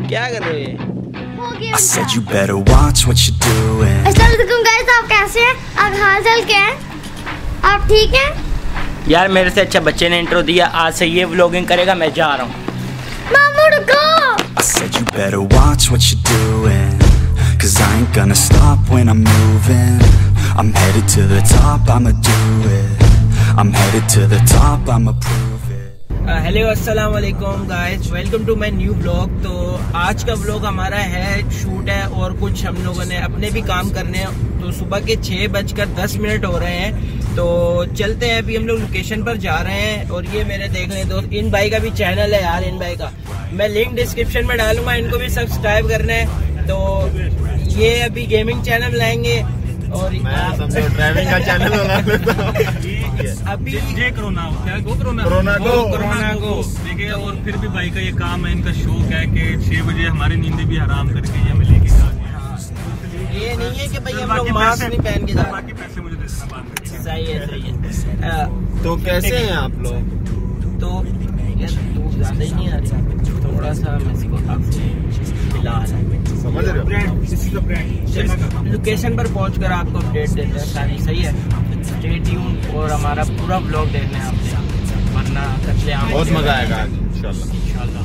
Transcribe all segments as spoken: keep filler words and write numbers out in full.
क्या कर रहे हो? I said you better watch what you're doing. अस्सलाम वालेकुम गाइस, आप कैसे हैं? आप हाल चाल क्या है? आप ठीक हैं? यार मेरे से अच्छा बच्चे ने इंट्रो दिया, आज से ये व्लॉगिंग करेगा, मैं जा रहा हूँ। मामू रुको। I said you better watch what you're doing, cause I ain't gonna stop when I'm moving. I'm headed to the top, I'ma do it. I'm headed to the top, I'ma prove it. Hello अस्सलाम वालेकुम guys, welcome to my new blog. तो आज का blog हमारा है, shoot है और कुछ हम लोगों ने अपने भी काम करने हैं। तो सुबह के छः बजकर दस मिनट हो रहे हैं, तो चलते हैं। अभी हम लोग लोकेशन पर जा रहे हैं। और ये मेरे देख रहे दोस्त, इन भाई का भी चैनल है यार, इन भाई का मैं लिंक डिस्क्रिप्शन में डालूंगा, इनको भी सब्सक्राइब करना है। तो ये अभी गेमिंग चैनल लाएंगे और ड्राइविंग का चैनल अभी ये कोरोना क्या go corona corona go corona go देखिए। और फिर भी भाई का ये काम है, इनका शौक है कि छह बजे हमारी नींद भी हराम करके ये हमें लेके जाते। ये नहीं है कि भाई हम लोग मास्क नहीं पहन के जा, बाकी पैसे मुझे दे देना बाद में। सही है सही है। तो कैसे हैं आप लोग? तो यार धूप ज्यादा ही नहीं आ रही, थोड़ा सा मेरे को आपसे फिलहाल समझ रहे हो? लोकेशन पर पहुंचकर आपको अपडेट देते हैं सारी। सही है, स्टे ट्यून और हमारा पूरा ब्लॉग देखना है आपसे, वरना कच्चे आम बहुत मजा आएगा आज इंशाल्लाह इंशाल्लाह।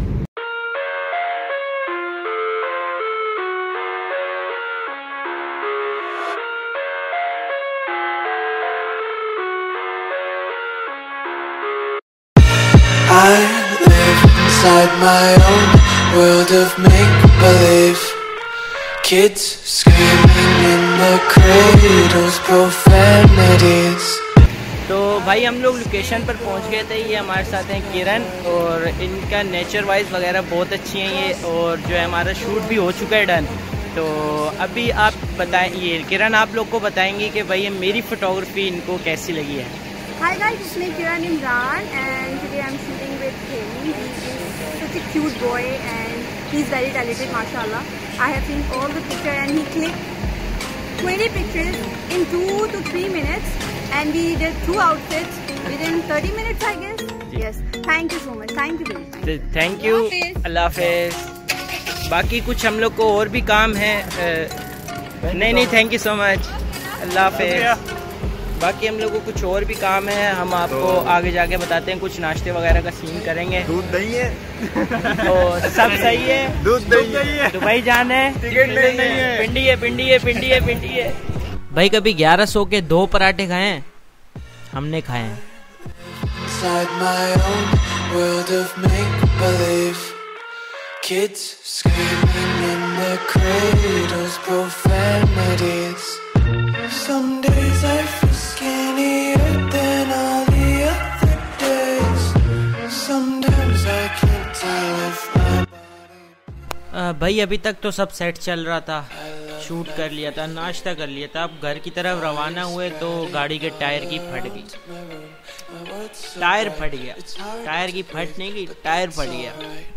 I live inside my own world of make-believe. Kids screaming in the cradles, profanities. तो भाई हम लोग लोकेशन पर पहुंच गए थे। ये हमारे साथ हैं किरण, और इनका नेचर वाइज वगैरह बहुत अच्छी हैं ये, और जो है हमारा शूट भी हो चुका है डन। तो अभी आप बताएं, ये किरण आप लोग को बताएंगी कि भाई मेरी फोटोग्राफी इनको कैसी लगी है। Hi guys, it's me Kiran Imran and today I'm shooting with him. He is such a cute boy and he's very talented, mashallah. I have seen all the pictures and he clicked twenty pictures in two to three minutes and we did two outfits within thirty minutes, I guess. Yes, thank you so much. Thank you. Thank you, अल्लाह हाफिज। बाकी कुछ हम लोग को और भी काम है। नहीं नहीं थैंक यू सो मच, अल्लाह हाफिज। बाकी हम लोग को कुछ और भी काम है, हम आपको तो आगे जाके बताते हैं। कुछ नाश्ते वगैरह का सीन करेंगे। दूध दही है तो सब सही है, दूध दही है तो भाई जान है, टिकट नहीं है, पिंडी है पिंडी है पिंडी है पिंडी है। भाई कभी ग्यारह सौ के दो पराठे खाए हैं? हमने खाए हैं। Inside my own world of make-believe. Kids screaming in the cradles, profanities. Some days I feel skinnier than all the other days. Sometimes I can't tell if my body. भाई अभी तक तो सब सेट चल रहा था, शूट कर लिया था, नाश्ता कर लिया था। अब घर की तरफ रवाना हुए तो गाड़ी के टायर की फट गई, टायर फट गया, टायर की फट नहीं गई, टायर फट गया।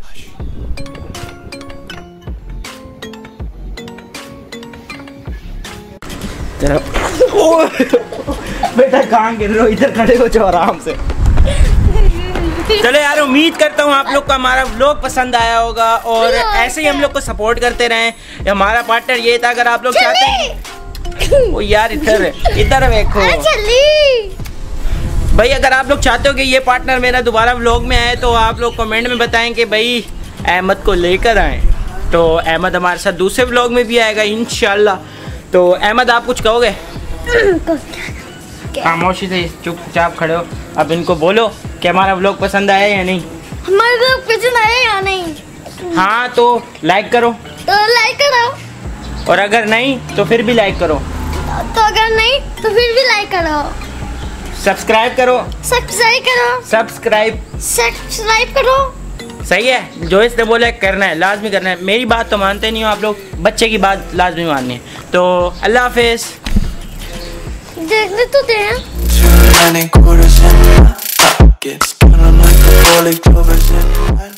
बेटा कहाँ गिर रहे हो, इधर खड़े हो जाओ आराम से। चलो यार, उम्मीद करता हूँ आप लोग को हमारा व्लॉग पसंद आया होगा और ऐसे ही हम लोग को सपोर्ट करते रहें। हमारा पार्टनर ये था, अगर आप लोग चाहते हैं वो यार इधर इधर देखो भाई, अगर आप लोग चाहते हो कि ये पार्टनर मेरा दोबारा व्लॉग में आए तो आप लोग कमेंट में बताएं कि भाई अहमद को लेकर आए। तो अहमद हमारे साथ दूसरे व्लॉग में भी आएगा इंशाल्लाह। तो अहमद आप कुछ कहोगे? खामोशी से चुपचाप खड़े हो। अब इनको बोलो कि हमारा व्लॉग पसंद आया या नहीं। हमारा व्लॉग पसंद आया या नहीं? हाँ तो लाइक करो, तो लाइक करो, और अगर नहीं तो फिर भी लाइक करो, तो अगर नहीं तो फिर भी लाइक करो, सब्सक्राइब करो, सब्सक्राइब करो, सब्सक्राइब सब्सक्राइब करो। सही है, जो इसने बोला करना है, लाजमी करना है। मेरी बात तो मानते नहीं हो आप लोग, बच्चे की बात लाजमी माननी है। तो अल्लाह हाफिज। देखने तो दे Too many quarters in my pockets, but I'm like a four-leaf clovers in my